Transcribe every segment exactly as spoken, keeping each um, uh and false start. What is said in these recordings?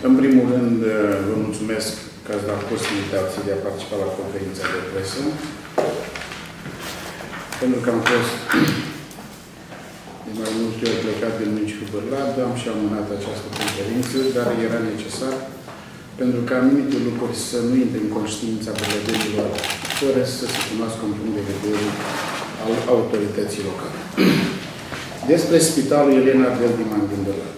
În primul rând, vă mulțumesc că ați dat posibilitatea de a participa la conferința de presă. Pentru că am fost de mai multe ori plecat din municipiul Bârlad, am și amânat această conferință, dar era necesar pentru că anumite lucruri să nu intre în conștiința bârlădenilor fără să se cunoască un punct de vedere al autorității locale. Despre Spitalul Elena Deldiman din Bârlad.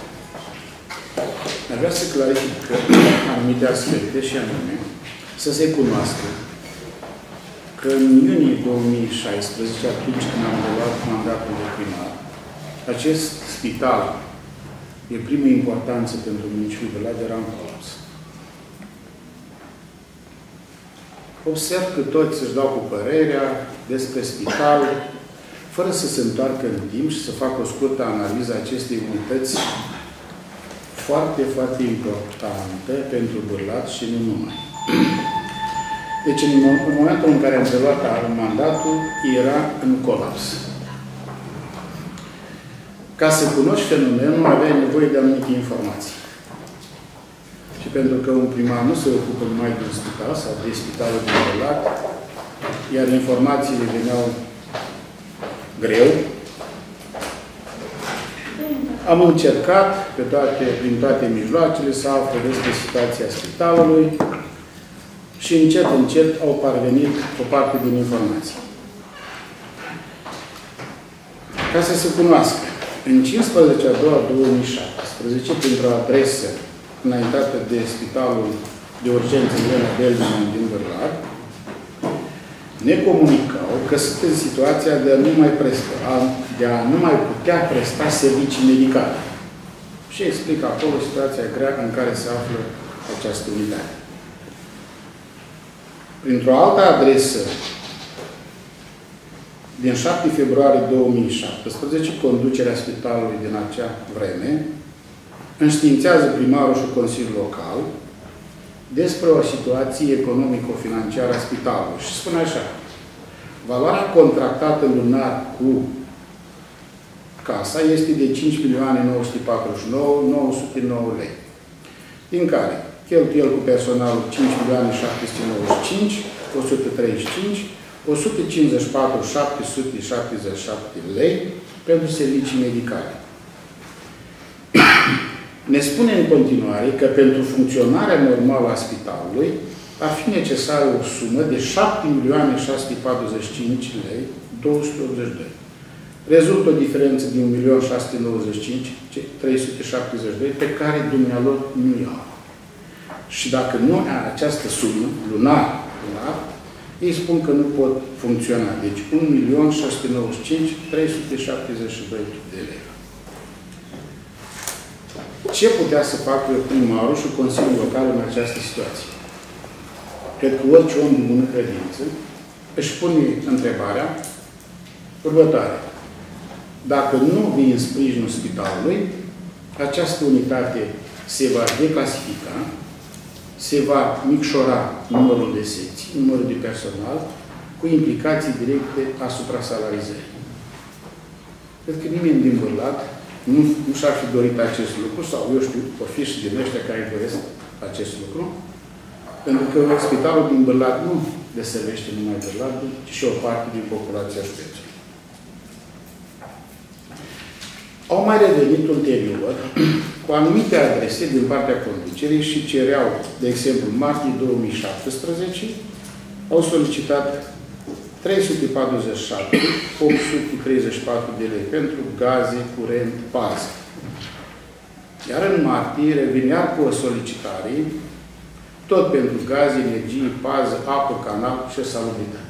Aș vrea să clarific că anumite aspecte și anume să se cunoască că în iunie două mii șaisprezece, atunci când am luat mandatul de primar, acest spital de primă importanță pentru municipiul Bârlad era în colaps. Observ că toți își dau cu părerea despre spital, fără să se întoarcă în timp și să facă o scurtă analiză a acestei unități foarte, foarte importante pentru Bârlad și nu numai. Deci, în momentul în care am preluat mandatul, era în colaps. Ca să cunoști fenomenul, aveai nevoie de anumite informații. Și pentru că un primar nu se ocupă numai de un spital sau de spitalul din Bârlad, iar informațiile veneau greu, am încercat pe toate, prin toate mijloacele să aflu despre situația spitalului și încet, încet au parvenit o parte din informații. Ca să se cunoască, în cincisprezece a doua două mii șaptesprezece, printr-o adresă înaintată de Spitalul de Urgență Elena Deldiman din Bârlad, ne comunicau că sunt în situația de a nu mai presta, de a nu mai putea presta servicii medicale. Și explic acolo situația grea în care se află această unitate. Printr-o altă adresă, din șapte februarie două mii șaptesprezece, conducerea spitalului din acea vreme înștiințează primarul și Consiliul Local despre o situație economico-financiară a spitalului. Și spune așa: valoarea contractată lunar cu casa este de cinci milioane nouă sute patruzeci și nouă mii nouă sute nouă lei, din care cheltuieli cu personalul cinci milioane șapte sute nouăzeci și cinci mii o sută treizeci și cinci, o sută cincizeci și patru mii șapte sute șaptezeci și șapte lei pentru servicii medicale. Ne spune în continuare că pentru funcționarea normală a spitalului ar fi necesară o sumă de șapte milioane șase sute patruzeci și cinci lei două sute optzeci și doi. Rezultă o diferență de un milion șase sute nouăzeci și cinci mii trei sute șaptezeci și doi pe care dumnealor nu iau. Și dacă nu are această sumă, lunar, lunar, ei spun că nu pot funcționa. Deci un milion șase sute nouăzeci și cinci mii trei sute șaptezeci și doi de lei. Ce putea să facă primarul și Consiliul Local în această situație? Cred că orice om de bună credință își pune întrebarea următoare. Dacă nu vii în sprijinul spitalului, această unitate se va declasifica, se va micșora numărul de secții, numărul de personal, cu implicații directe asupra salarizării. Cred că nimeni din Bârlad nu, nu și-ar fi dorit acest lucru, sau eu știu, o fi și din ăștia care doresc acest lucru, pentru că spitalul din Bârlad nu deservește numai Bârladul, ci și o parte din populația județului. Au mai revenit ulterior cu anumite adrese din partea conducerii și cereau, de exemplu, în martie două mii șaptesprezece, au solicitat trei sute patruzeci și șapte mii opt sute treizeci și patru de lei pentru gaze, curent, pază. Iar în martie revenea cu o solicitare tot pentru gaze, energie, pază, apă, canal și salubritate.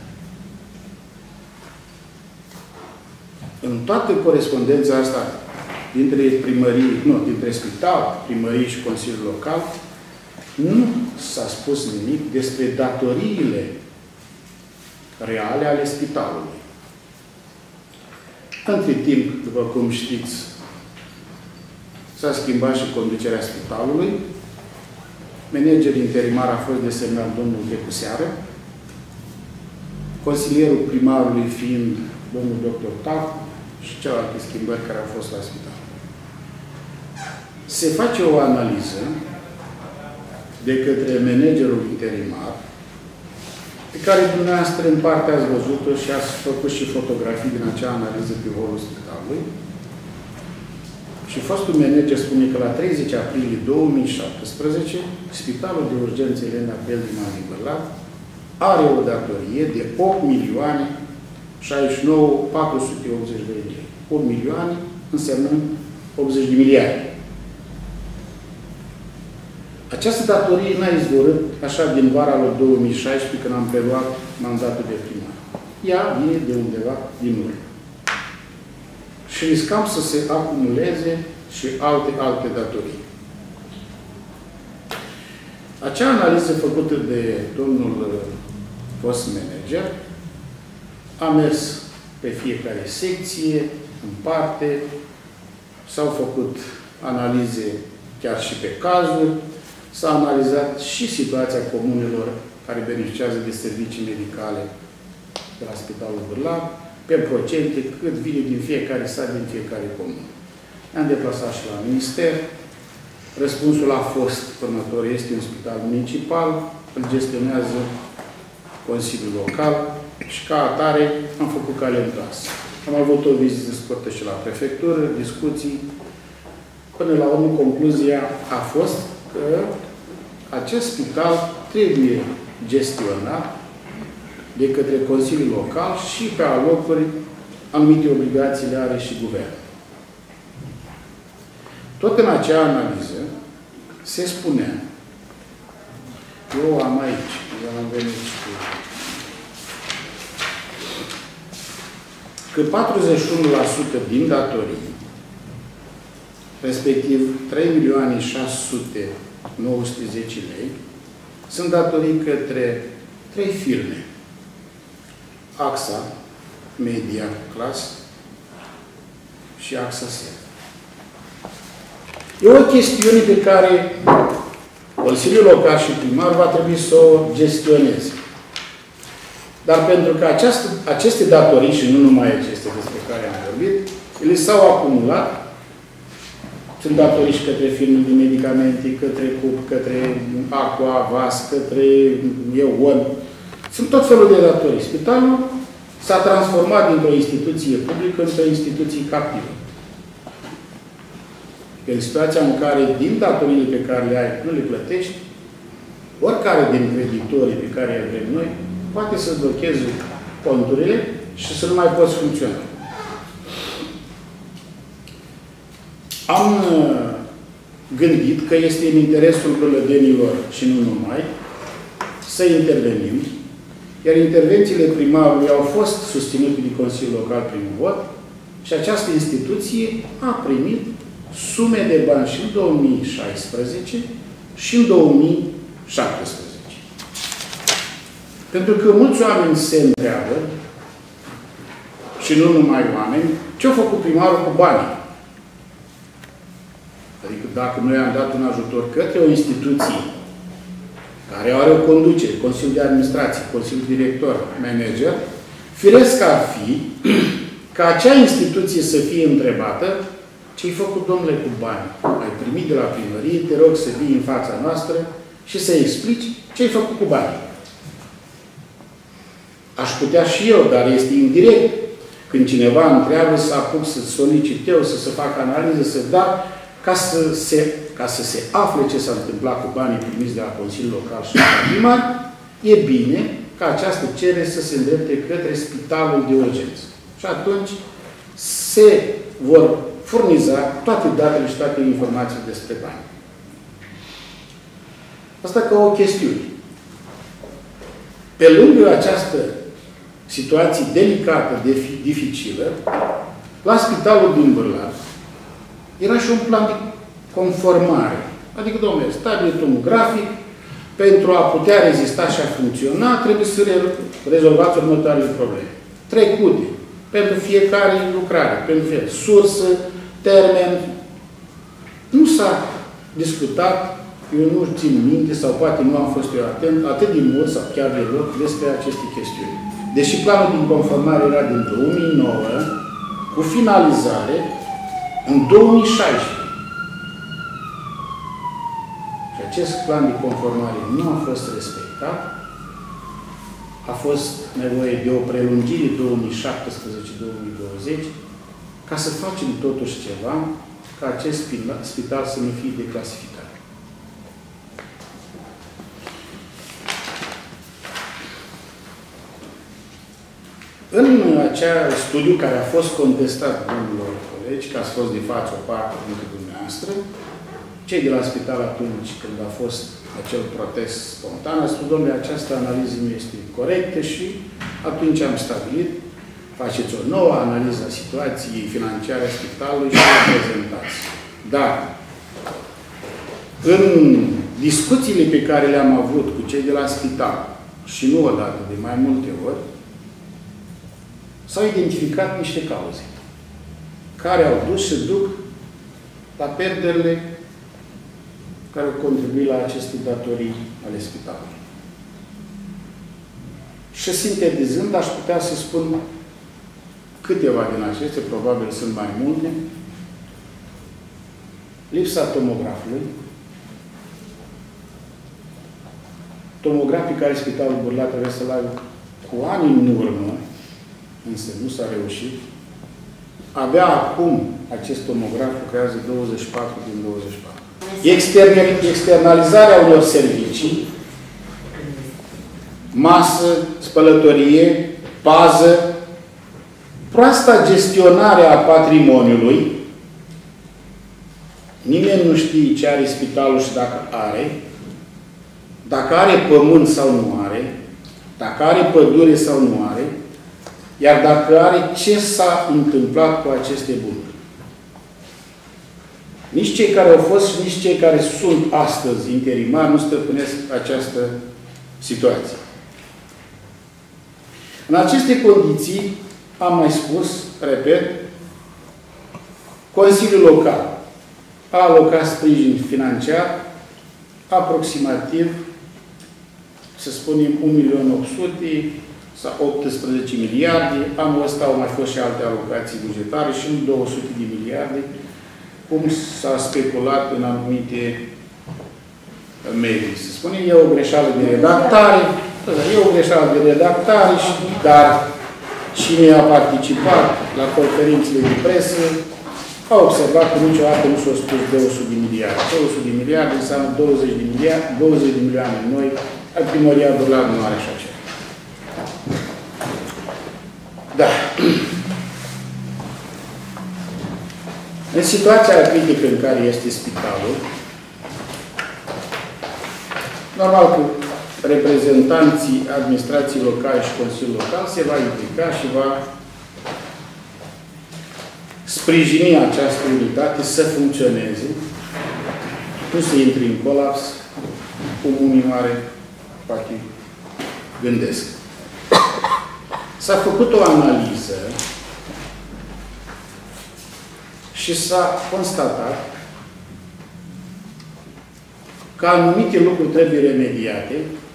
În toată corespondența asta dintre primării, nu, dintre spital, primării și Consiliul Local, nu s-a spus nimic despre datoriile reale ale spitalului. Între timp, după cum știți, s-a schimbat și conducerea spitalului. Manager interimar a fost desemnat domnul Decuseară, consilierul primarului fiind domnul doctor Tacu și celelalte schimbări care au fost la spital. Se face o analiză de către managerul interimar, pe care dumneavoastră în parte ați văzut-o și ați făcut și fotografii din acea analiză pe holul spitalului. Și fostul manager spune că la treizeci aprilie două mii șaptesprezece, Spitalul de Urgență Elena Peldiman din Bârlad are o datorie de opt milioane șaizeci și nouă mii patru sute optzeci de lei. opt milioane însemnând optzeci de miliarde. Această datorie n-a izvorât așa din vara lui două mii șaisprezece, când am preluat mandatul de primar. Ea vine de undeva din urmă. Și riscam să se acumuleze și alte, alte datorii. Acea analiză făcută de domnul fost manager a mers pe fiecare secție, în parte, s-au făcut analize chiar și pe cazuri, s-a analizat și situația comunelor care beneficiază de servicii medicale de la Spitalul Bârlad, pe procente, cât vine din fiecare sat, din fiecare comună. Ne-am deplasat și la minister. Răspunsul a fost următor. Este un spital municipal, îl gestionează Consiliul Local și ca atare am făcut cale întoarsă. Am avut o vizită scurtă și la prefectură, discuții. Până la urmă, concluzia a fost că acest spital trebuie gestionat de către Consiliul Local și pe alocuri anumite obligații le are și Guvernul. Tot în acea analiză se spunea, eu am aici, eu am venit cu că patruzeci și unu la sută din datorii, respectiv trei milioane șase sute nouă sute zece lei, sunt datorii către trei firme. A X A, Media Class și A X A S E R. E o chestiune pe care Consiliul Local și primar va trebui să o gestioneze. Dar pentru că această, aceste datorii, și nu numai aceste despre care am vorbit, ele s-au acumulat. Sunt datorii și către firme de medicamente, către C U P, către Aqua, Vas, către EON. Sunt tot felul de datorii. Spitalul s-a transformat dintr-o instituție publică într-o instituție captivă. În situația în care, din datoriile pe care le ai, nu le plătești, oricare din creditorii pe care îi avem noi, poate să blocheze conturile și să nu mai poți funcționa. Am gândit că este în interesul bălădenilor și nu numai să intervenim, iar intervențiile primarului au fost susținute de Consiliul Local prin vot și această instituție a primit sume de bani și în două mii șaisprezece și în două mii șaptesprezece. Pentru că mulți oameni se întreabă, și nu numai oameni, ce-a făcut primarul cu banii? Adică dacă noi am dat un ajutor către o instituție care are o conducere, Consiliul de Administrație, Consiliul Director, Manager, firesc ar fi ca acea instituție să fie întrebată ce-ai făcut, domnule, cu bani? Ai primit de la primărie, te rog să vii în fața noastră și să explici ce-ai făcut cu banii. Aș putea și eu, dar este indirect. Când cineva întreabă să apuc să solicit eu, să se facă analiză, să da, ca să se, ca să se afle ce s-a întâmplat cu banii primiți de la Consiliul Local și de la primar, e bine ca această cerere să se îndrepte către Spitalul de Urgență. Și atunci se vor furniza toate datele și toate informațiile despre bani. Asta ca o chestiune. Pe lângă această situație delicată, dificilă, la Spitalul din Bârlad era și un plan de conformare. Adică, domnule, stabilit un grafic, pentru a putea rezista și a funcționa, trebuie să rezolvați următoarele probleme. Trecute. Pentru fiecare lucrare, pentru fiecare sursă, termen. Nu s-a discutat, eu nu țin minte, sau poate nu am fost eu atent, atât de mult sau chiar deloc despre aceste chestiuni. Deși planul din conformare era din două mii nouă, cu finalizare în două mii șaisprezece. Și acest plan de conformare nu a fost respectat. A fost nevoie de o prelungire două mii șaptesprezece două mii douăzeci ca să facem totuși ceva ca acest spital să nu fie declasificat. În acel studiu care a fost contestat, domnilor colegi, că ați fost de față o parte dintre dumneavoastră, cei de la spital atunci, când a fost acel protest spontan, a spus, domnule, această analiză nu este corectă și atunci am stabilit, faceți o nouă analiză a situației financiare a spitalului și o prezentați. Dar, în discuțiile pe care le-am avut cu cei de la spital, și nu odată, de mai multe ori, s-au identificat niște cauze care au dus și duc la pierderile care au contribuit la aceste datorii ale spitalului. Și sintetizând, aș putea să spun câteva din acestea, probabil sunt mai multe. Lipsa tomografului. Tomografii care Spitalul Burla trebuie să-l aibă cu ani în urmă, însă nu s-a reușit. Abia acum acest tomograf lucrează douăzeci și patru din douăzeci și patru. Externalizarea unor servicii, masă, spălătorie, pază, proasta gestionare a patrimoniului. Nimeni nu știe ce are spitalul și dacă are, dacă are pământ sau nu are, dacă are pădure sau nu are, iar dacă are, ce s-a întâmplat cu aceste bunuri. Nici cei care au fost și nici cei care sunt astăzi interimari nu stăpânesc această situație. În aceste condiții, am mai spus, repet, Consiliul Local a alocat sprijin financiar aproximativ, să spunem, un milion opt sute sau optsprezece miliarde. Anul ăsta au mai fost și alte alocații bugetare și nu două sute de miliarde, cum s-a speculat în anumite medii. Se spune, e o greșeală de redactare, e o greșeală de redactare, dar cine a participat la conferințele de presă a observat că niciodată nu s-au spus două sute de miliarde. două sute de miliarde înseamnă douăzeci de miliarde, douăzeci de milioane noi, Primăria Burla nu are așa ceva. Da. În situația critică în care este spitalul, normal că reprezentanții administrației locale și Consiliul Local se va implica și va sprijini această unitate să funcționeze, nu să intre în colaps, cum unii mare poate gândesc. S-a făcut o analiză și s-a constatat că anumite lucruri trebuie remediate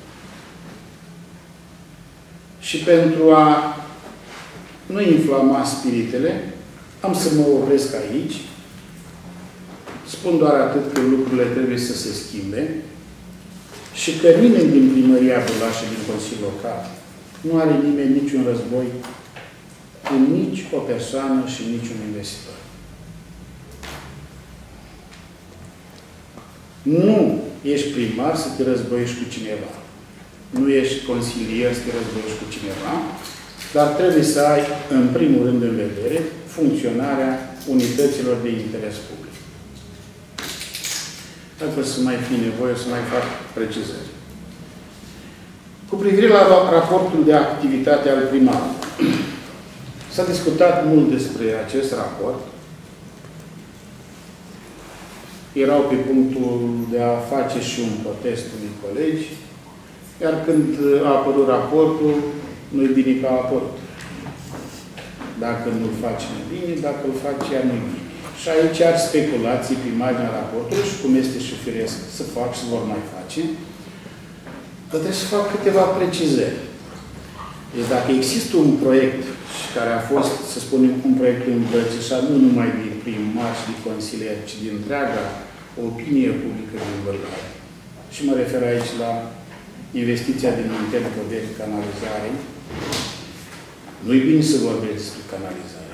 și pentru a nu inflama spiritele, am să mă opresc aici. Spun doar atât că lucrurile trebuie să se schimbe și că nimeni din Primăria Burla și din Consiliul Local nu are nimeni niciun război cu nici o persoană și niciun investitor. Nu ești primar să te războiești cu cineva. Nu ești consilier să te războiești cu cineva, dar trebuie să ai, în primul rând, în vedere funcționarea unităților de interes public. Dacă să mai fi nevoie, să mai fac precizări. Cu privire la raportul de activitate al primarului, s-a discutat mult despre acest raport. Erau pe punctul de a face și un protest unui colegi, iar când a apărut raportul, nu-i bine că a apărut. Dacă nu-l face, nu bine, dacă îl face, ea nu-i bine. Și aici ar speculații pe marginea raportului și cum este și firesc să fac și vor mai face, dar trebuie să fac câteva precizări. Deci dacă există un proiect care a fost, să spunem, un proiect îmbrățișat nu numai de primari și de consilieri, ci din întreaga opinie publică din Bălăi, și mă refer aici la investiția din Muntenco de canalizare. Nu-i bine să vorbesc despre canalizare.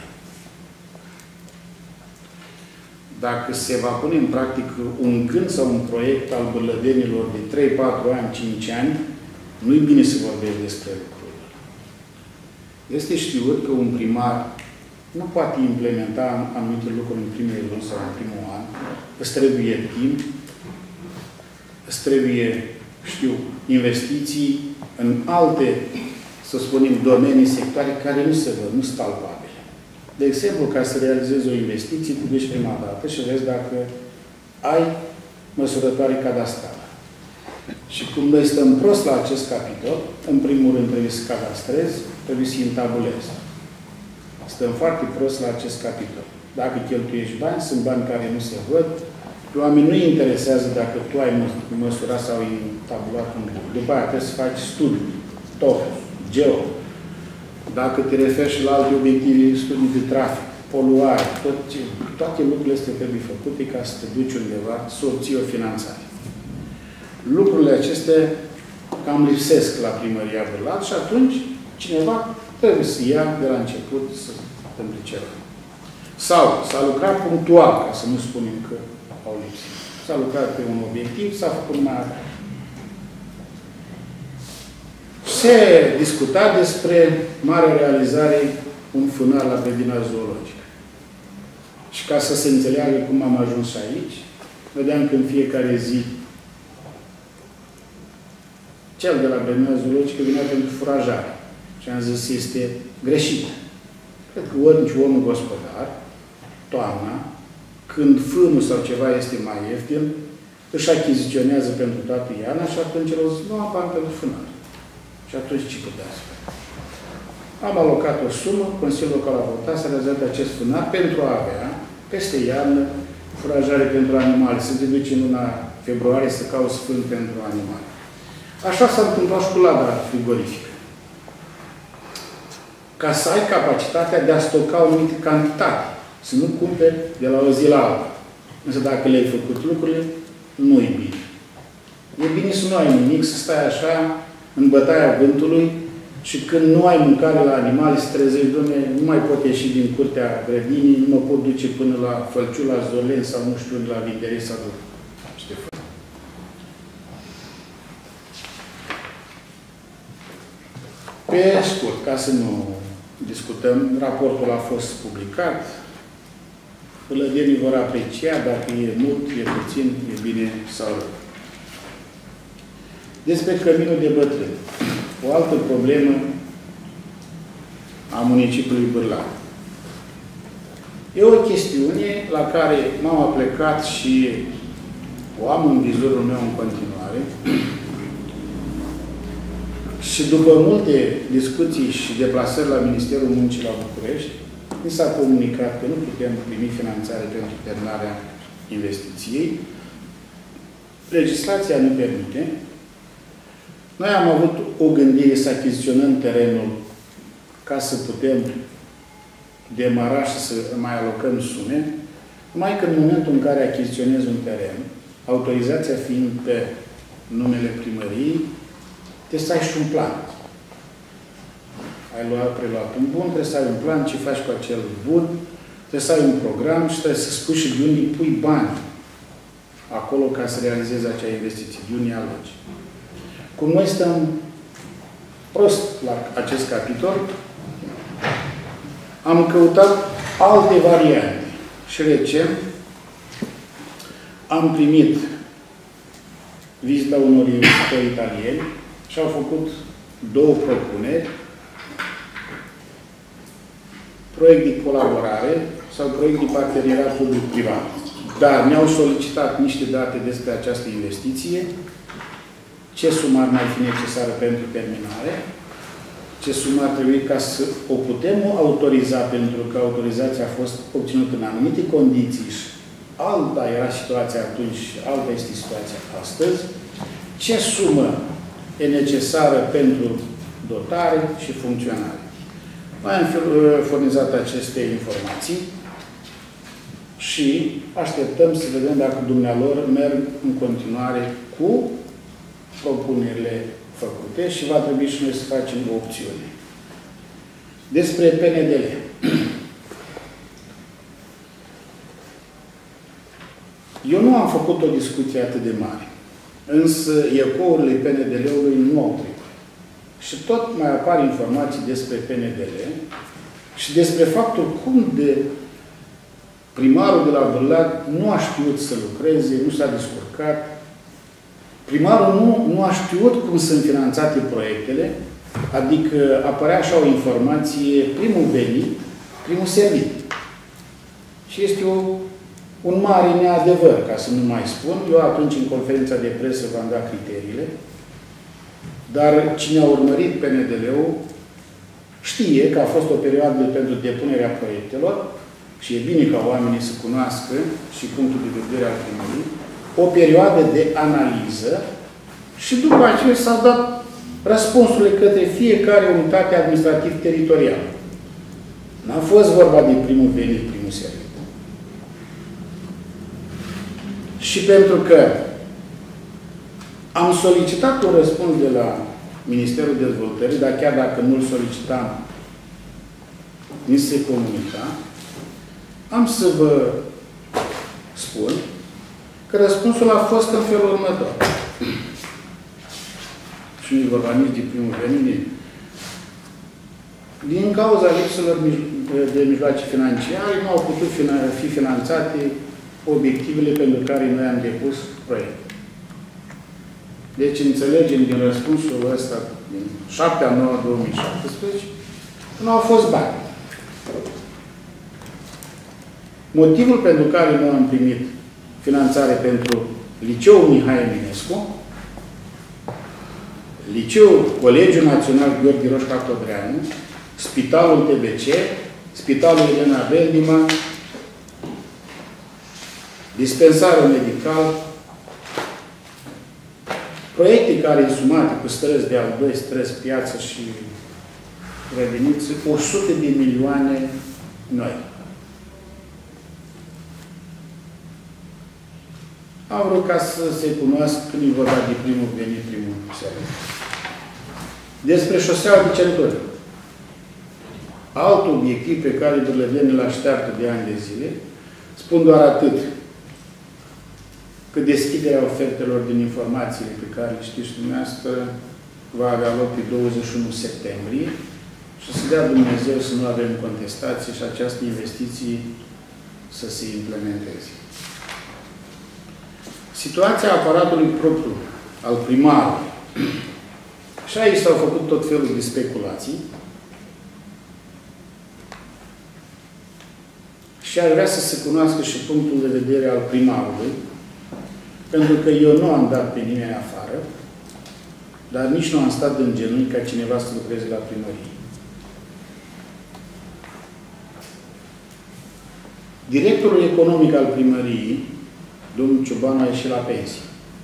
Dacă se va pune în practică un gând sau un proiect al bârlădenilor de trei, patru ani, cinci ani, nu-i bine să vorbesc despre lucruri. Este știut că un primar nu poate implementa anumite lucruri în primele luni sau în primul an. Îți trebuie timp, îți trebuie, știu, investiții în alte, să spunem, domenii, sectoare care nu se văd, nu sunt palpabile. De exemplu, ca să realizezi o investiție, te duci prima dată și vezi dacă ai măsurătoare cadastrală. Și cum noi stăm prost la acest capitol, în primul rând trebuie să cadastrezi, trebuie să intabulezi. Stăm foarte prost la acest capitol. Dacă cheltuiești bani, sunt bani care nu se văd. Oamenii nu-i interesează dacă tu ai măsurat sau ai tabulat un lucru. După aia trebuie să faci studii, TOEFL, GEO. Dacă te referi și la alte obiective, studii de trafic, poluare, tot ce, toate lucrurile astea trebuie făcute ca să te duci undeva, să obții o finanțare. Lucrurile acestea cam lipsesc la primăria Bârlad și atunci cineva trebuie să ia de la început să întâmple ceva. Sau s-a lucrat punctual, ca să nu spunem că au lipsit. S-a lucrat pe un obiectiv, s-a făcut mai mare. Se discuta despre mare realizare un fânar la grădina zoologică. Și ca să se înțeleagă cum am ajuns aici, vedeam că în fiecare zi cel de la grădina zoologică vinea pentru furajare. Și am zis, este greșit. Cred că orice om gospodar, toamna, când fânul sau ceva este mai ieftin, își achiziționează pentru toată iarna și atunci el o zis, nu am bani pentru fânar. Și atunci ce putea să fac? Am alocat o sumă, Consiliul Local a votat să realizeze acest fânar pentru a avea, peste iarnă, furajare pentru animale. Să te duci în luna februarie să cauți fân pentru animale. Așa s-a întâmplat și cu lada frigorifică. Ca să ai capacitatea de a stoca o anumită cantitate. Să nu cumperi de la o zi la alta. Însă dacă le-ai făcut lucrurile, nu-i bine. E bine să nu ai nimic, să stai așa în bătaia vântului și când nu ai mâncare la animale, să trezești, Doamne, nu mai pot ieși din curtea grădinii, nu mă pot duce până la Fălciu, la Zorlen sau nu știu, la Vinderii sau Ștefan. Pe scurt, ca să nu discutăm, raportul a fost publicat. Bârlădenii vor aprecia dacă e mult, e puțin, e bine sau rău. Despre căminul de bătrâni. O altă problemă a municipiului Bârlad. E o chestiune la care m-am aplecat și o am în vizorul meu în continuare. Și după multe discuții și deplasări la Ministerul Muncii la București, mi s-a comunicat că nu putem primi finanțare pentru terminarea investiției. Legislația nu permite. Noi am avut o gândire să achiziționăm terenul ca să putem demara și să mai alocăm sume, numai că în momentul în care achiziționezi un teren, autorizația fiind pe numele primăriei, trebuie să ai și un plan. Ai luat, preluat un bun, trebuie să ai un plan, ce faci cu acel bun, trebuie să ai un program și trebuie să spui și de unde pui bani acolo ca să realizezi acea investiție, de unde aloci. Cum noi stăm prost la acest capitol, am căutat alte variante. Și recent am primit vizita unor investitori italieni și au făcut două propuneri. Proiect de colaborare sau proiect de parteneriat public-privat. Dar ne-au solicitat niște date despre această investiție, ce sumă ar mai fi necesară pentru terminare, ce sumă ar trebui ca să o putem autoriza, pentru că autorizația a fost obținută în anumite condiții și alta era situația atunci și alta este situația astăzi, ce sumă e necesară pentru dotare și funcționare. Noi am furnizat aceste informații și așteptăm să vedem dacă dumnealor merg în continuare cu propunerile făcute și va trebui și noi să facem o opțiune. Despre P N D L. Eu nu am făcut o discuție atât de mare, însă ecourile P N D L-ului nu au trecut. Și tot mai apar informații despre P N D L și despre faptul cum de primarul de la Bârlad nu a știut să lucreze, nu s-a descurcat. Primarul nu, nu a știut cum sunt finanțate proiectele, adică apărea așa o informație, primul venit, primul servit. Și este o, un mare neadevăr, ca să nu mai spun. Eu atunci, în conferința de presă, v-am dat criteriile, dar cine a urmărit P N D L-ul știe că a fost o perioadă pentru depunerea proiectelor și e bine ca oamenii să cunoască și punctul de vedere al primăriei, o perioadă de analiză și după aceea s-au dat răspunsurile către fiecare unitate administrativ-teritorială. N-a fost vorba de primul venit, primul servit. Și pentru că am solicitat un răspuns de la Ministerul Dezvoltării, dar chiar dacă nu-l solicitam, ni se comunica, am să vă spun că răspunsul a fost în felul următor. Și nu-i vorba nici de primul venit. Din cauza lipselor de mijloace financiare, nu au putut fi finanțate obiectivele pentru care noi am depus proiectul. Deci înțelegem din răspunsul ăsta, din șapte a nouă două mii șaptesprezece, că nu au fost bani. Motivul pentru care nu am primit finanțare pentru Liceul Mihai Eminescu, Liceul Colegiul Național Gheorghe Roșca-Codreanu, Spitalul T B C, Spitalul Elena Beldima, Dispensarul medical, proiecte care însumate cu străzi de al doi, străzi, piață și grădinițe, o sută de milioane noi. Am vrut ca să se cunoască când e vorba de primul venit, primul servit. Despre șoseaua de centuri. Alt obiectiv pe care Bârlădeni îl așteaptă de ani de zile, spun doar atât, că deschiderea ofertelor din informațiile pe care le știți dumneavoastră va avea loc pe douăzeci și unu septembrie și să dea Dumnezeu să nu avem contestații și această investiție să se implementeze. Situația aparatului propriu al primarului. Și aici s-au făcut tot felul de speculații. Și ar vrea să se cunoască și punctul de vedere al primarului, pentru că eu nu am dat pe nimeni afară, dar nici nu am stat în genunchi ca cineva să lucreze la primărie. Directorul economic al primăriei, domnul Ciobanu, a ieșit la pensie.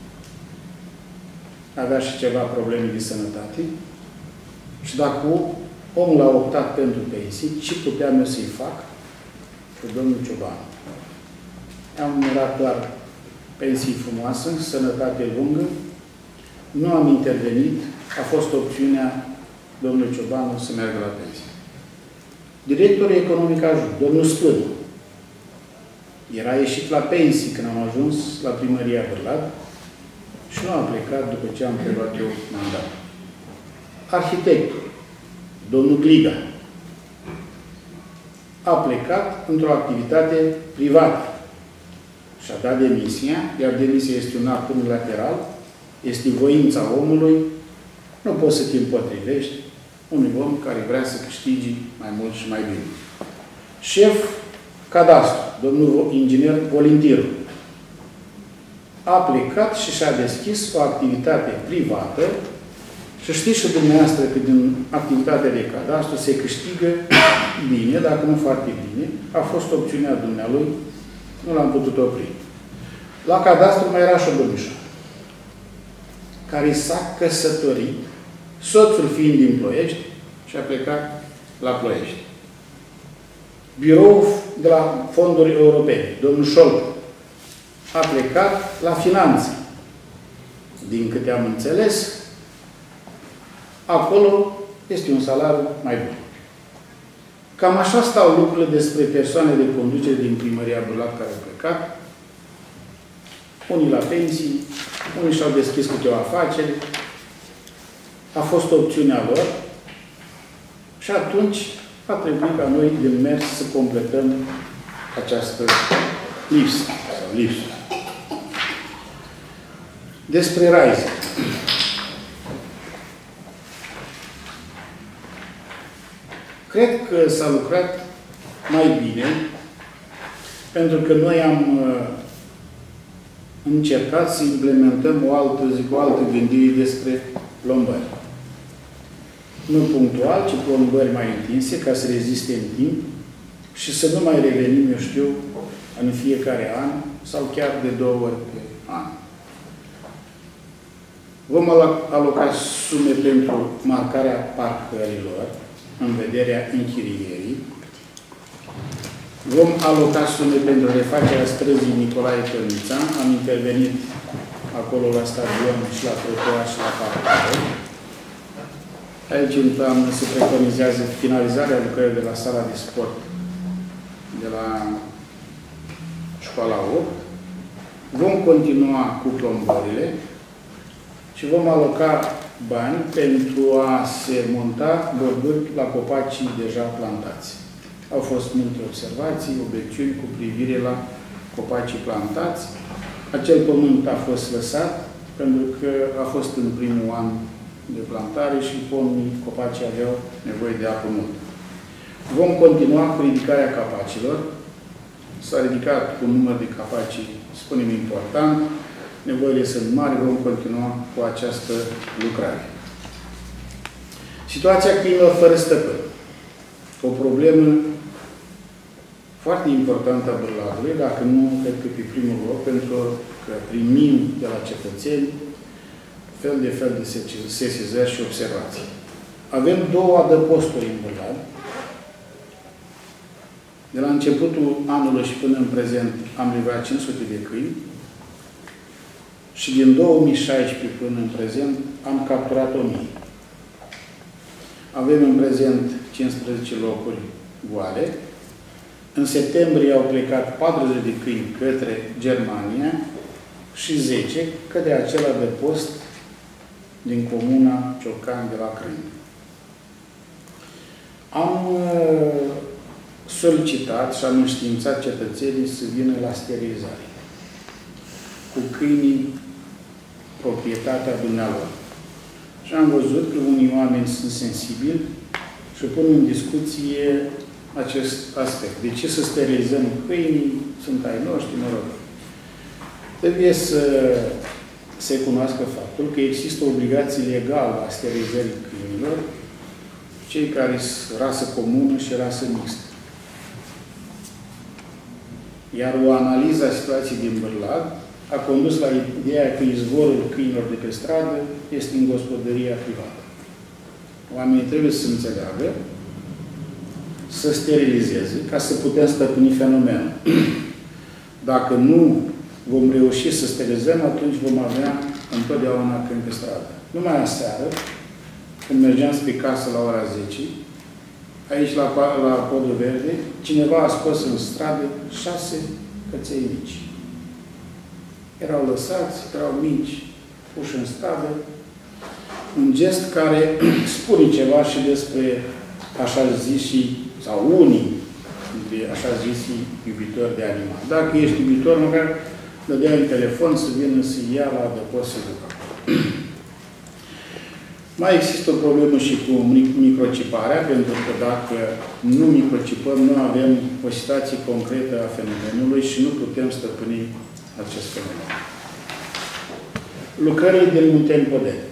Avea și ceva probleme de sănătate. Și dacă omul a optat pentru pensii, ce puteam eu să-i fac cu domnul Ciobanu? Am numerat doar pensii frumoasă, sănătate lungă. Nu am intervenit. A fost opțiunea domnului Ciobanu să meargă la pensie. Directorul economic ajut, domnul Stâlnu, era ieșit la pensii când am ajuns la primăria Bârlad și nu am plecat după ce am preluat eu mandat. Arhitectul, domnul Gliga, a plecat într-o activitate privată și a dat demisia, iar demisia este un act unilateral, este voința omului, nu poți să te împotrivești unui om care vrea să câștigi mai mult și mai bine. Șef cadastru, domnul inginer Volintiru, a plecat și și-a deschis o activitate privată și știți și dumneavoastră că din activitatea de cadastru se câștigă bine, dacă nu foarte bine. A fost opțiunea dumnealui, nu l-am putut opri. La cadastru mai era și o domnișoară care s-a căsătorit, soțul fiind din Ploiești, și a plecat la Ploiești. Biroul de la fonduri europene, domnul Șolc, a plecat la finanțe. din câte am înțeles, acolo este un salariu mai bun. Cam așa stau lucrurile despre persoane de conducere din primăria Bârlad care au plecat. Unii la pensii, unii și-au deschis câte o afacere. A fost opțiunea lor și atunci a trebuit ca noi din mers să completăm această lipsă sau lipsă. Despre Raize. Cred că s-a lucrat mai bine pentru că noi am uh, încercat să implementăm o altă, zic, o altă gândire despre plombări. Nu punctual, ci plombări mai întinse, ca să reziste în timp și să nu mai revenim, eu știu, în fiecare an sau chiar de două ori pe an. Vom aloca sume pentru marcarea parcărilor în vederea închirierii. Vom aloca sume pentru refacerea străzii Nicolae Tănița. Am intervenit acolo la stadion și la trotuar și la parcare. Aici în plan se preconizează finalizarea lucrării de la sala de sport de la școala opt. Vom continua cu plombările și vom aloca bani pentru a se monta borduri la copacii deja plantați. Au fost multe observații, obiecțiuni cu privire la copacii plantați. Acel pământ a fost lăsat pentru că a fost în primul an de plantare și pomii, copacii aveau nevoie de apă multă. Vom continua cu ridicarea capacilor. S-a ridicat un număr de capaci, spunem, important. Nevoile sunt mari, vom continua cu această lucrare. Situația câinilor fără stăpân. O problemă foarte importantă a Bârladului, dacă nu, cred că pe primul loc, pentru că primim de la cetățeni fel de fel de sesizări și observații. Avem două adăposturi în Bârlad. De la începutul anului și până în prezent am livrat cinci sute de câini și din două mii șaisprezece până în prezent am capturat o mie. Avem în prezent cincisprezece locuri goale. În septembrie au plecat patruzeci de câini către Germania și zece către acela de post din comuna Ciocan de la Crâni. Am solicitat și am înștiințat cetățenii să vină la sterilizare cu câinii proprietatea dumnealor. Și am văzut că unii oameni sunt sensibili și pun în discuție acest aspect. De ce să sterilizăm câinii? Sunt ai noștri, mă rog. Trebuie să se cunoască faptul că există o obligație legală a sterilizării câinilor, cei care sunt rasă comună și rasă mixtă. Iar o analiză a situației din Bârlad a condus la ideea că izvorul câinilor de pe stradă este în gospodăria privată. Oamenii trebuie să înțeleagă, să sterilizeze, ca să putem stăpâni fenomenul. Dacă nu vom reuși să sterilizăm, atunci vom avea întotdeauna câini pe stradă. Numai aseară, când mergeam spre casă la ora zece, aici la, la Podul Verde, cineva a scos în stradă șase căței mici. Erau lăsați, erau mici, puși în stradă. Un gest care spune ceva și despre așa zisi, sau unii de așa zisi iubitori de animale. Dacă ești iubitor, măcar dădea un telefon să vină să ia la adăpost să ducă. Mai există o problemă și cu microciparea, pentru că dacă nu microcipăm, nu avem o situație concretă a fenomenului și nu putem stăpâni acest fenomen. Lucrările din Munteni Podeni.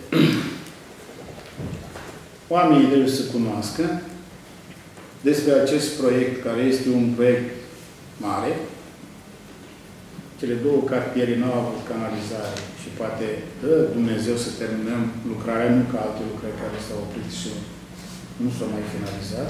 Oamenii trebuie să cunoască despre acest proiect, care este un proiect mare. Cele două cartiere nu au avut canalizare și poate dă Dumnezeu să terminăm lucrarea, nu ca alte lucrări care s-au oprit și nu s-au mai finalizat.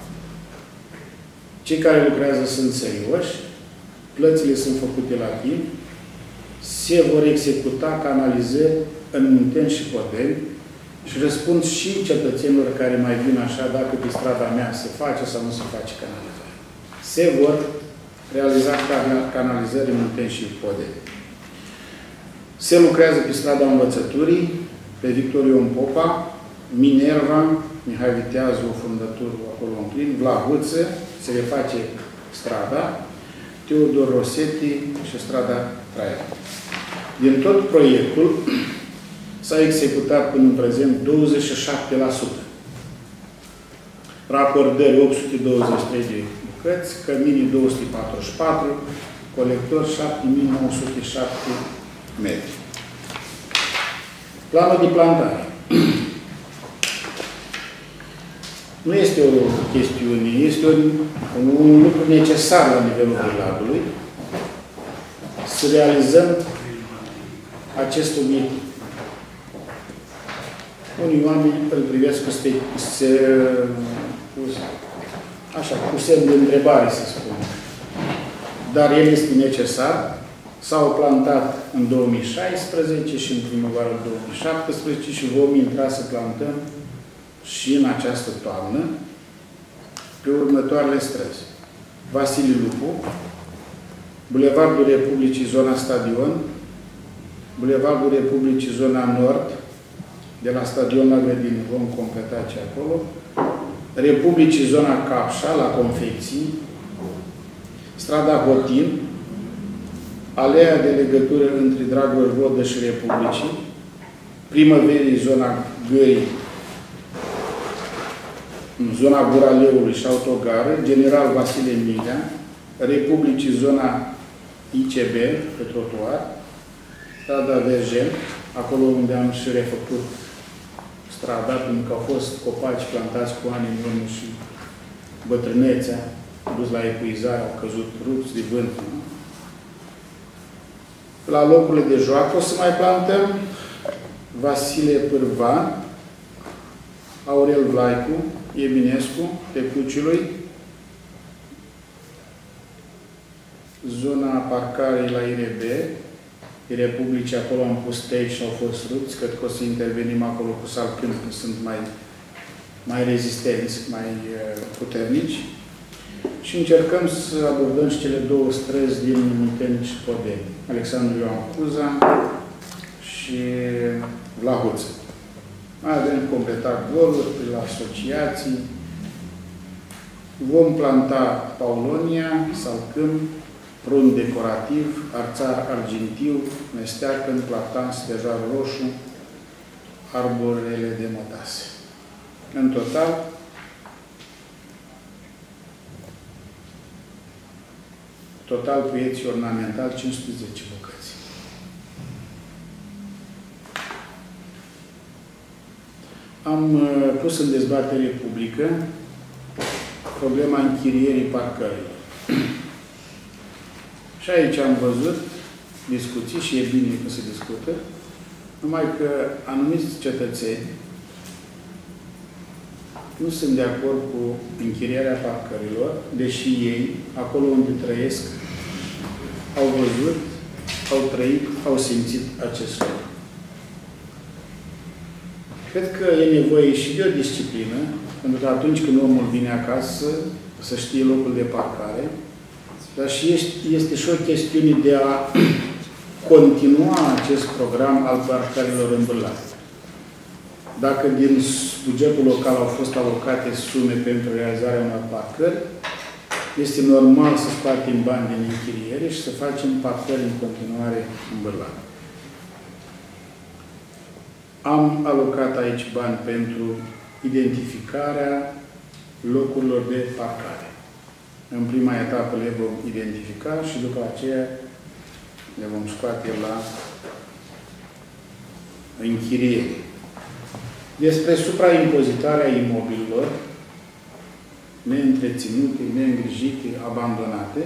Cei care lucrează sunt serioși, plățile sunt făcute la timp, se vor executa canalizări în Munteni și Podeni și răspund și cetățenilor care mai vin așa, dacă pe strada mea se face sau nu se face canalizare. Se vor realiza canalizări în Munteni și Podeni. Se lucrează pe strada Învățăturii, pe Victor Ion Popa, Minerva, Mihai Viteazu, fundătorul acolo în plin, Vlahuță, se le face strada, Teodor Rosetti și strada Traian. Din tot proiectul s-a executat până în prezent douăzeci și șapte la sută. Raportări opt sute douăzeci și trei de bucăți, cămini două sute patruzeci și patru, colector șapte mii nouă sute șapte metri. Planul de plantare. Nu este o chestiune, este un, un lucru necesar la nivelul Bârladului să realizăm acest obiectiv. Unii oameni îl privesc cu, spe, se, cu, așa, cu semn de întrebare, să spun. Dar el este necesar. S-au plantat în două mii șaisprezece și în primăvara două mii șaptesprezece și vom intra să plantăm și în această toamnă pe următoarele străzi. Vasile Lupu, Bulevardul Republicii, zona Stadion, Bulevardul Republicii, zona Nord, de la Stadion la Grădini, vom completa ce acolo, Republicii, zona Capșa, la Confecții, strada Hotin, aleea de legătură între Dragor Vodă și Republicii, Primăverii, zona Gării, în zona Buraleului și autogară, General Vasile Milea, Republicii, zona I C B, pe trotuar, strada Vergen, acolo unde am și refăcut strada, pentru că au fost copaci plantați cu ani în urmă și bătrânețea, dus la epuizare, au căzut ruți de vânt. La locurile de joacă o să mai plantăm Vasile Pârvan, Aurel Vlaicu, Eminescu, Tecuciului, zona parcarei la I R B, Republicii, acolo am pus tei și au fost rupți, cred că o să intervenim acolo cu salcâni, că sunt mai, mai rezistenți, mai puternici. Și încercăm să abordăm și cele două străzi din Munteni și Podeni, Alexandru Ioan Cuza și Vlahuță. Mai avem completat goluri prin asociații. Vom planta paulonia, salcâm, prun decorativ, arțar argintiu, mesteacăn, platan, stejar roșu, arborele de mătase. În total, total proiecții ornamental cinci sute zece bucăți. Am uh, pus în dezbatere publică problema închirierii parcărilor. Și aici am văzut discuții și e bine că se discută, numai că anumiți cetățeni nu sunt de acord cu închirierea parcărilor, deși ei, acolo unde trăiesc, au văzut, au trăit, au simțit acest lucru. Cred că e nevoie și de o disciplină, pentru că atunci când omul vine acasă, să știe locul de parcare, dar și este, este și o chestiune de a continua acest program al parcărilor în Bârlad. Dacă din bugetul local au fost alocate sume pentru realizarea unor parcări, este normal să scoatem bani din închiriere și să facem parcări în continuare în Bârlad. Am alocat aici bani pentru identificarea locurilor de parcare. În prima etapă le vom identifica și după aceea le vom scoate la închiriere. Despre supraimpozitarea imobililor neîntreținute, neîngrijite, abandonate.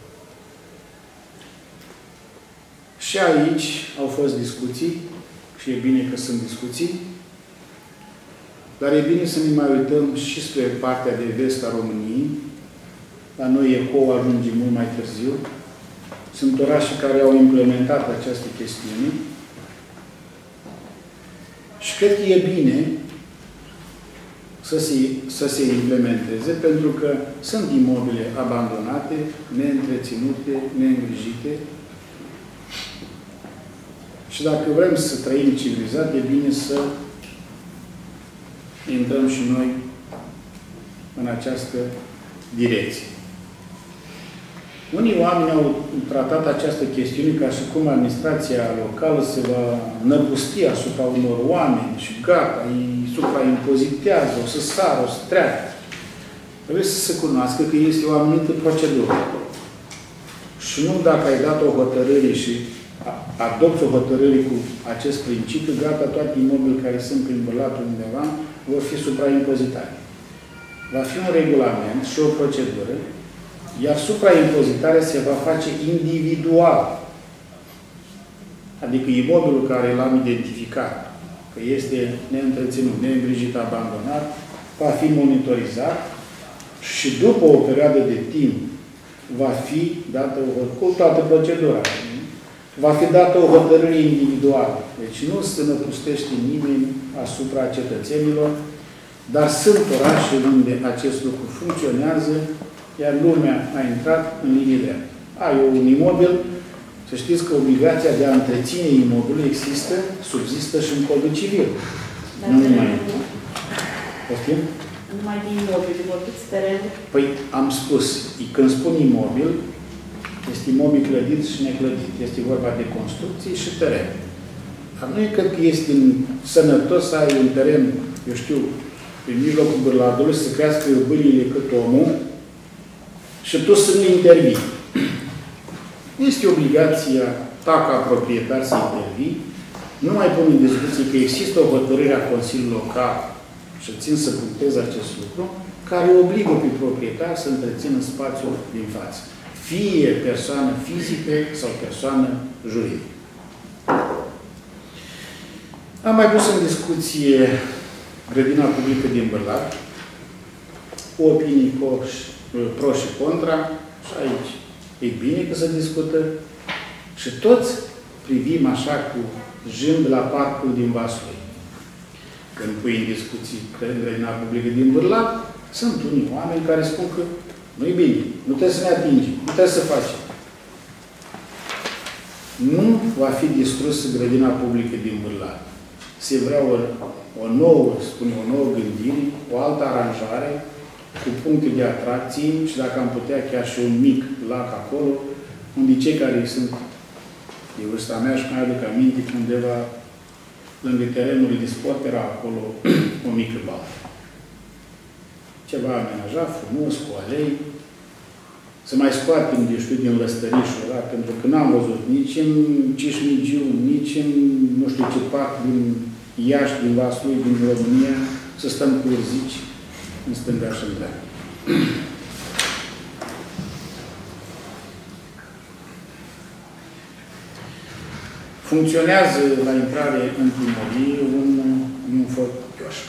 Și aici au fost discuții și e bine că sunt discuții, dar e bine să ne mai uităm și spre partea de vest a României. La noi Eco ajunge mult mai târziu. Sunt orașe care au implementat această chestiune cred că e bine să se, să se implementeze, pentru că sunt imobile abandonate, neîntreținute, neîngrijite. Și dacă vrem să trăim civilizat, e bine să intrăm și noi în această direcție. Unii oameni au tratat această chestiune ca și cum administrația locală se va năpusti asupra unor oameni și gata, îi supraimpozitează, o să sară, o să treacă. Trebuie să se cunoască că este o anumită procedură. Și nu dacă ai dat o hotărâre și adopți o hotărâre cu acest principiu, gata, toate imobilele care sunt prin bărlatul undeva vor fi supraimpozitate. Va fi un regulament și o procedură, iar supraimpozitarea se va face individual. Adică imobilul care l-am identificat, că este neîntreținut, neîngrijit, abandonat, va fi monitorizat și după o perioadă de timp va fi dată o hotărâre, cu toată procedura, va fi dată o hotărâre individuală. Deci nu se năpustește nimeni asupra cetățenilor, dar sunt orașe unde acest lucru funcționează, iar lumea a intrat în linie dreaptă. Ai un imobil, să știți că obligația de a întreține imobilul există, subzistă și în codul civil. Dar nu numai. Poftim? Numai de imobil, vorbiți teren. Păi am spus, când spun imobil, este imobil clădit și neclădit. Este vorba de construcții și teren. Dar nu e cred că este sănătos să ai un teren, eu știu, prin mijlocul bârladului, să crească bâlile cât omul și tu să nu intervii. Este obligația ta ca proprietar să intervii. Nu mai pun în discuție că există o hotărâre a Consiliului Local și țin să punctez acest lucru, care obligă pe proprietar să întrețină spațiul din față. Fie persoană fizică sau persoană juridică. Am mai pus în discuție grădina publică din Bârlat, cu opinii pro și contra, și aici e bine că se discută, și toți privim așa cu jând la parcul din Vaslui. Când pui în discuții grădina publică din Bârlat, sunt unii oameni care spun că nu-i bine, nu trebuie să ne atingem, nu trebuie să facem. Nu va fi distrusă grădina publică din Bârlat. Se vrea o, o nouă, spune, o nouă gândire, o altă aranjare, cu puncte de atracție și dacă am putea chiar și un mic lac acolo, unde cei care sunt de vârsta mea și mai aduc aminte că undeva lângă terenurile de sport era acolo o mică baltă. Ceva amenajat, frumos, cu alei, să mai scoatem, de știu, din lăstărișul ăla, pentru că n-am văzut nici în Cismigiu, nici în nu știu ce parc din Iași, din Vaslui, din România, să stăm cu urzici în stânga și în dreapta. Funcționează la intrare în primărie un, un fotioșc.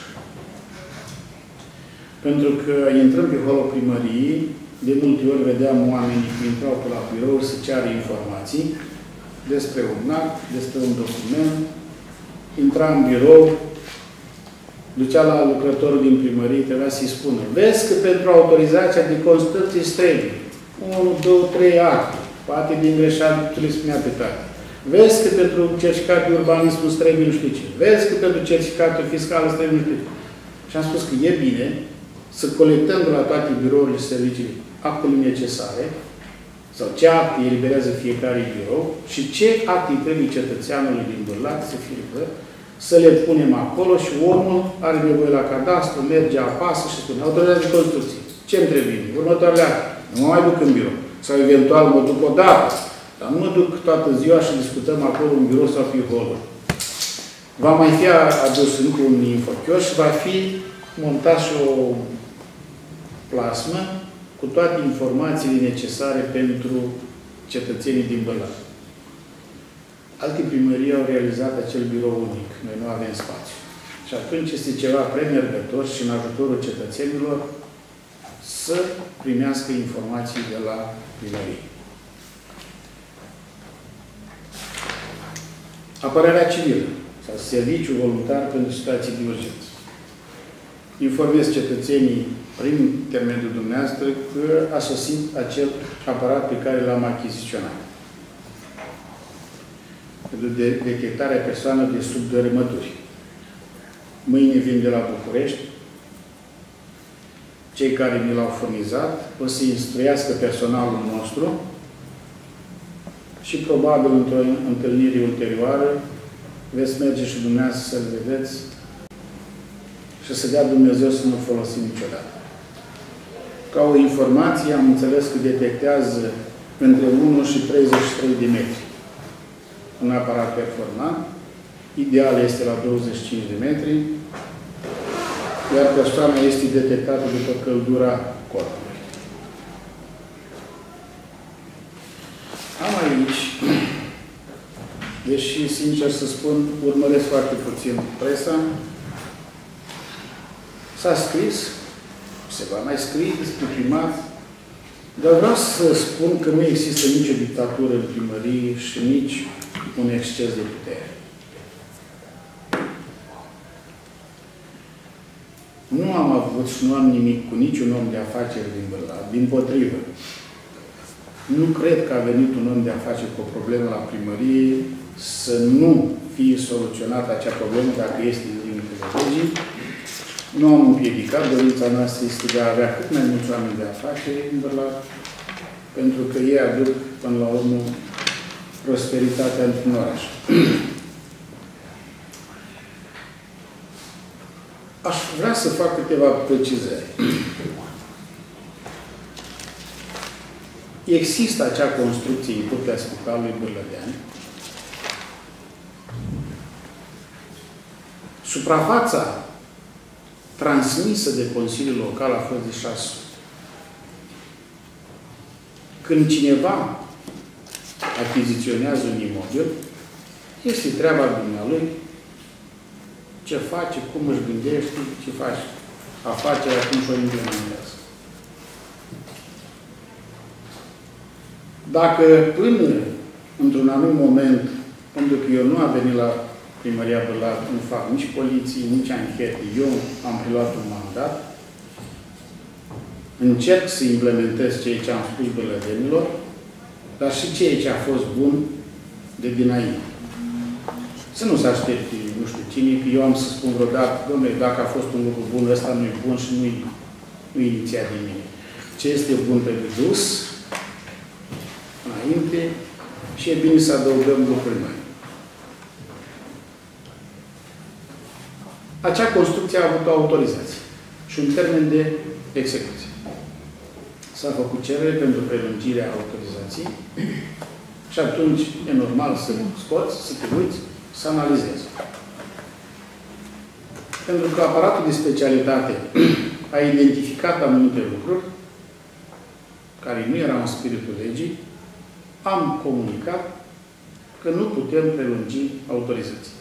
Pentru că intrăm pe holul primăriei, de multe ori vedeam oamenii care intrau pe la birou să ceară informații despre un act, despre un document, intra în birou, ducea la lucrătorul din primărie, trebuia să-i spună: vezi că pentru autorizația de construcție trebuie unu, doi, trei acte, poate din greșeală le spunea pe toate. Vezi că pentru certificat de urbanism îți trebuie nu știu ce. Vezi că pentru certificatul fiscal îți trebuie nu știu ce. Și am spus că e bine să colectăm de la toate birourile și serviciile actele necesare, sau ce acte eliberează fiecare birou și ce acte trebuie cetățeanului din Bârlat să fie că, să le punem acolo și omul are nevoie la cadastru, merge, apasă și spune: autorizează de construcție. Ce-mi trebuie? Următoarele acte. Nu mă mai duc în birou. Sau eventual mă duc o dată. Dar nu mă duc toată ziua și discutăm acolo în birou sau pe holuri. Va mai fi adus încă un infochioș și va fi montat și o plasmă cu toate informațiile necesare pentru cetățenii din Bârlat. Alte primării au realizat acel birou unic. Noi nu avem spațiu. Și atunci este ceva premergător și în ajutorul cetățenilor să primească informații de la primărie. Apărarea civilă. sau serviciu voluntar pentru situații de urgență. Informez cetățenii prin intermediul dumneavoastră că a sosit acel aparat pe care l-am achiziționat. De detectarea persoanelor de sub dărâmături. Mâine vin de la București. Cei care mi l-au furnizat o să instruiască personalul nostru și probabil într-o întâlnire ulterioară veți merge și dumneavoastră să-l vedeți și să dea Dumnezeu să nu folosim niciodată. Ca o informație, am înțeles că detectează între unu și treizeci și trei de metri. Un aparat performant. Ideal este la douăzeci și cinci de metri, iar persoana este detectată după căldura corpului. Am aici, deși, sincer să spun, urmăresc foarte puțin presa, s-a scris, se va mai scrie despre primar, dar vreau să spun că nu există nicio dictatură în primărie și nici un exces de putere. Nu am avut și nu am nimic cu niciun om de afaceri din Bârlad. Dimpotrivă. Nu cred că a venit un om de afaceri cu o problemă la primărie să nu fie soluționată acea problemă dacă este în limitele legii. Nu am împiedicat. Dorința noastră este de a avea cât mai mulți oameni de afaceri în Bârlad, pentru că ei aduc, până la urmă, prosperitatea într-un oraș. Aș vrea să fac câteva precizări. Există acea construcție în curtea Spitalului Bârlădean. Suprafața transmisă de Consiliul Local a fost de șase sute. Când cineva achiziționează un imobil, este treaba dumnealui ce face, cum își gândește, ce face afacerea, cum și-o implementează. Dacă până într-un anumit moment, pentru că eu nu am venit la Primăria Bârlad, nu fac nici poliție, nici anchete, eu am preluat un mandat, încerc să implementez ceea ce am spus bârlădenilor, dar și ceea ce a fost bun de dinainte. Să nu se aștepte, nu știu cine, că eu am să spun vreodată, domnule, dacă a fost un lucru bun, ăsta nu e bun și nu-i nu inițiat de mine. Ce este bun trebuie dus înainte și e bine să adăugăm lucruri noi. Acea construcție a avut o autorizație și un termen de execuție. S-a făcut cerere pentru prelungirea autorizației și atunci e normal să scoți, să te uiți, să analizezi. Pentru că aparatul de specialitate a identificat anumite lucruri care nu erau în spiritul legii, am comunicat că nu putem prelungi autorizația.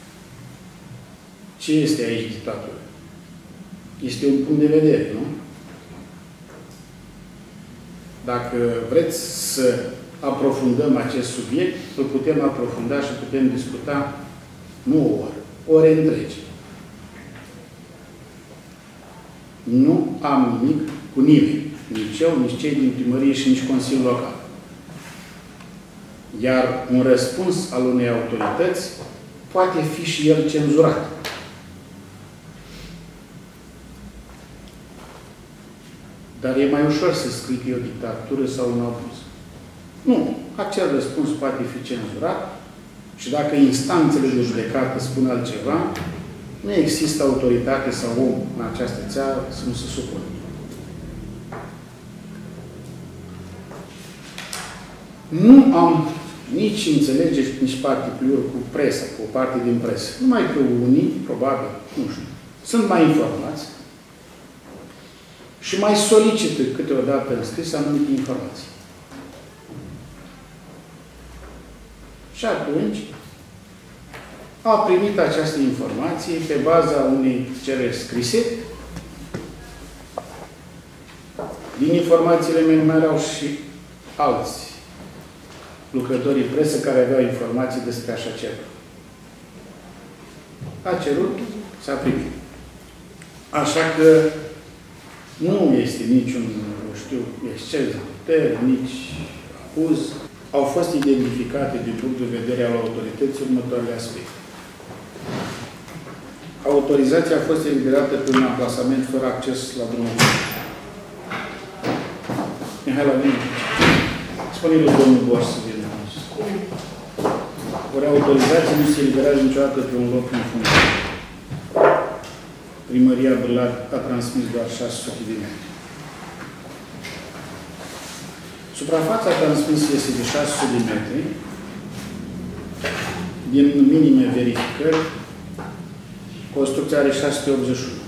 Ce este aici dictatură? Este un punct de vedere, nu? Dacă vreți să aprofundăm acest subiect, îl putem aprofunda și putem discuta nu o oră, ore întregi. Nu am nimic cu nimeni. Nici eu, nici cei din primărie și nici Consiliul Local. Iar un răspuns al unei autorități poate fi și el cenzurat. Dar e mai ușor să scrii că e o dictatură sau un abuz. Nu. Acel răspuns poate fi cenzurat și dacă instanțele de judecată spun altceva, nu există autoritate sau om în această țară să nu se supună. Nu am nici înțelegeri, nici particuluri cu presa, cu o parte din presă. Numai că unii, probabil, nu știu, sunt mai informați și mai solicită câteodată în scris anumite informații. Și atunci a primit această informație pe baza unei cereri scrise. Din informațiile mele mai erau și alți lucrătorii presă care aveau informații despre așa ceva. a cerut să aplice. Așa că nu este niciun, nu știu, exces de putere, nici abuz. Au fost identificate din punct de vedere al autorității următoarele aspecte. Autorizația a fost eliberată pe un amplasament fără acces la drumul. Mihaela, vine. Spune-i domnul Boș să vină. Ori autorizația nu se eliberează niciodată pe un loc infundat. Primăria Bârlad a transmis doar șase sute de metri. Suprafața transmisă este de șase sute de metri. Din minime verificări, construcția are șase sute optzeci și unu.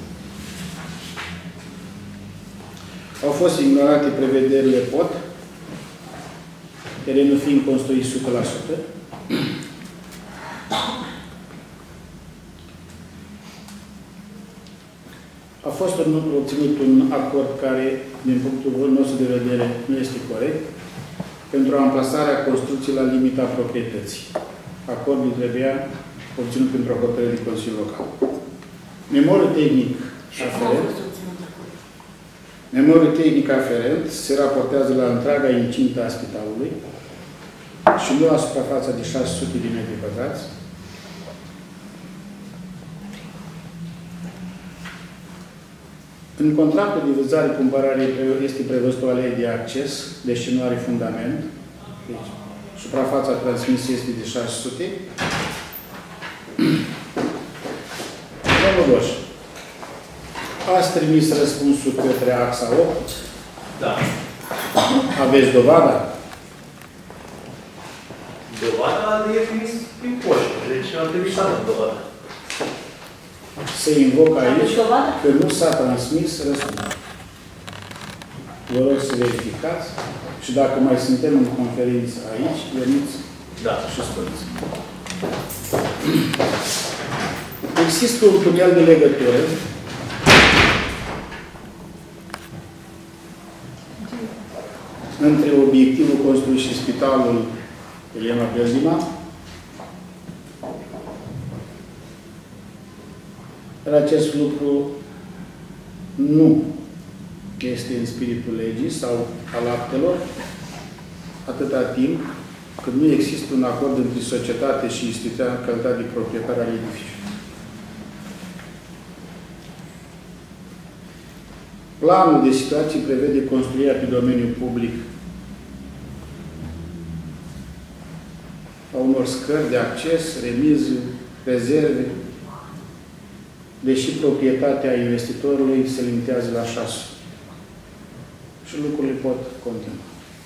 Au fost ignorate prevederile P O T, terenul fiind construit o sută la sută. A fost obținut un acord care, din punctul nostru de vedere, nu este corect, pentru amplasarea construcției la limita proprietății. Acordul trebuia obținut pentru o hotărâre de Consiliul Local. Memorul tehnic aferent, memorul tehnic aferent se raportează la întreaga incintă a spitalului și nu la suprafața de șase sute de metri pătrați. În contractul de vânzare-cumpărare este prevăzută o alee de acces, deși nu are fundament. Deci, suprafața transmisă este de șase sute. Domnul Boș, ați trimis răspunsul către axa opt? Da. Aveți dovada? Dovada e trimis prin poștă, deci ar trebui să avem dovada. Se invocă aici că nu s-a transmis răspunsul. Vă rog să verificați și dacă mai suntem în conferință aici, veniți da. și spuneți. Există un tunel de legătură între obiectivul construit și spitalul Elena Berzima. Dar acest lucru nu este în spiritul legii sau al actelor, atâta timp cât nu există un acord între societate și instituția în calitate de proprietar al edificiului. Planul de situații prevede construirea pe domeniul public a unor scări de acces, remize, rezerve, deși proprietatea investitorului se limitează la șase. Și lucrurile pot continua.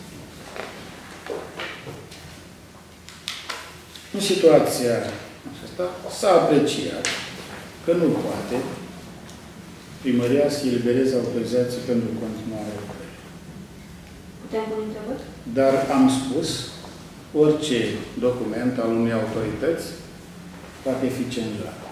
În situația aceasta s-a apreciat că nu poate primăria să elibereze autorizații pentru continuarea lucrării. Putem pune întrebări? Dar am spus, orice document al unei autorități poate fi cenzurat.